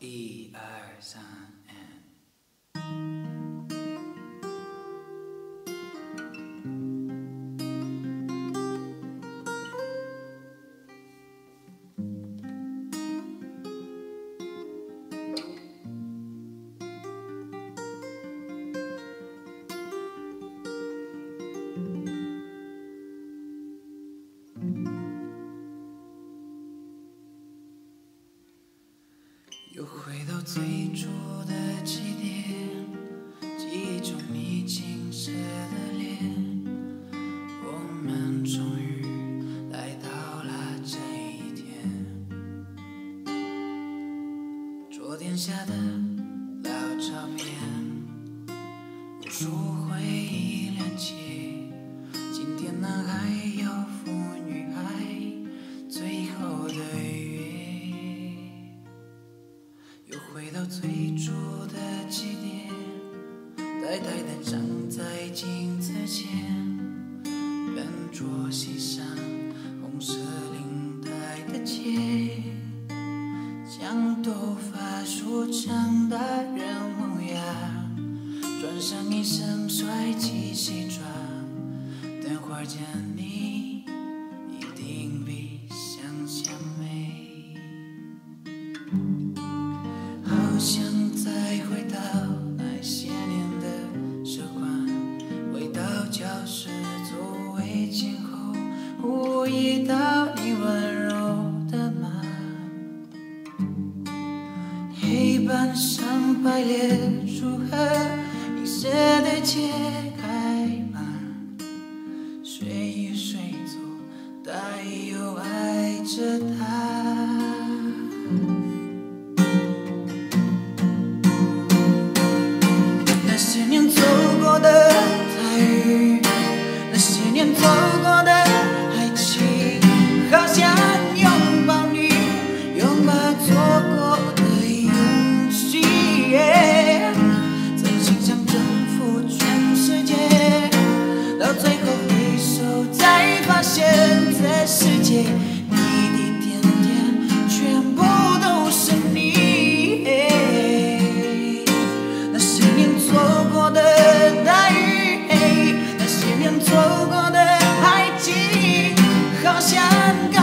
一二三，and。又回到最初的起点，记忆中你青涩的脸，我们终于来到了这一天。桌垫下的老照片，无数回忆连起，今天男孩要赴女孩最后的约。又回到最初的起点，呆呆地站在镜子前，笨拙系上红色领带的结，将头发梳成大人模样，穿上一身帅气西装，等会儿见你一定比想象美。好想再回到那些年的时光，回到教室座位前后，故意到你温柔的骂，黑板上排列出和你写的解开码，睡一睡走，大意又爱着他。那些年走过的大雨，那些年走过的爱情，好想拥抱你，拥抱错过的勇气，曾心想征服全世界，到最后回首才发现这世界滴滴点点全部都是你。那些年错过的大雨，那些年错过的爱情，好想